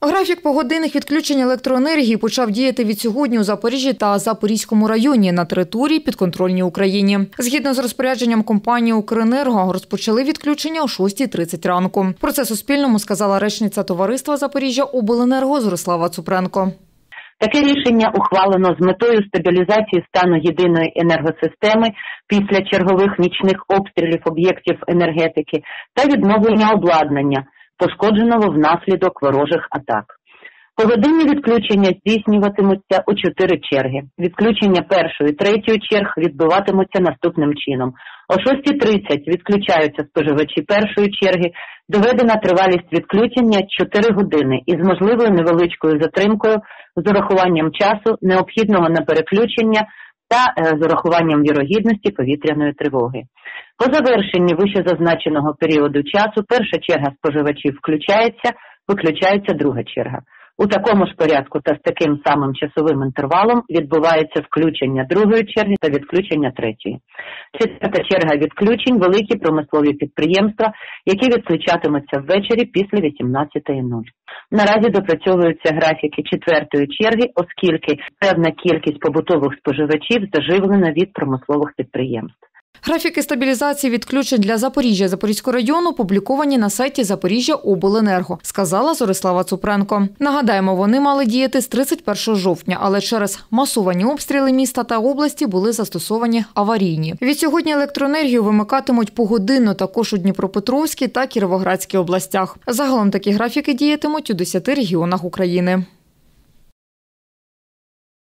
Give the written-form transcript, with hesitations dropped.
Графік погодинних відключень електроенергії почав діяти від сьогодні у Запоріжжі та Запорізькому районі на території підконтрольній Україні. Згідно з розпорядженням компанії «Укренерго» розпочали відключення о 6:30 ранку. Про це Суспільному сказала речниця товариства «Запоріжжя-Обленерго» Зорислава Цупренко. Таке рішення ухвалено з метою стабілізації стану єдиної енергосистеми після чергових нічних обстрілів об'єктів енергетики та відновлення обладнання, пошкодженого внаслідок ворожих атак. Погодинні відключення здійснюватимуться у 4 черги. Відключення першої і третьої черг відбуватимуться наступним чином. О 6:30 відключаються споживачі першої черги, доведена тривалість відключення 4 години із можливою невеличкою затримкою з урахуванням часу, необхідного на переключення та з урахуванням вірогідності повітряної тривоги. По завершенні вищезазначеного періоду часу перша черга споживачів включається, виключається друга черга. У такому ж порядку та з таким самим часовим інтервалом відбувається включення другої черги та відключення третьої. Четверта черга відключень – великі промислові підприємства, які відключатимуться ввечері після 18:00. Наразі допрацьовуються графіки четвертої черги, оскільки певна кількість побутових споживачів заживлена від промислових підприємств. Графіки стабілізації відключень для Запоріжжя Запорізького району опубліковані на сайті Запоріжжя-Обленерго, сказала Зорислава Цупренко. Нагадаємо, вони мали діяти з 31 жовтня, але через масовані обстріли міста та області були застосовані аварійні. Від сьогодні електроенергію вимикатимуть погодинно також у Дніпропетровській та Кіровоградській областях. Загалом такі графіки діятимуть у 10 регіонах України.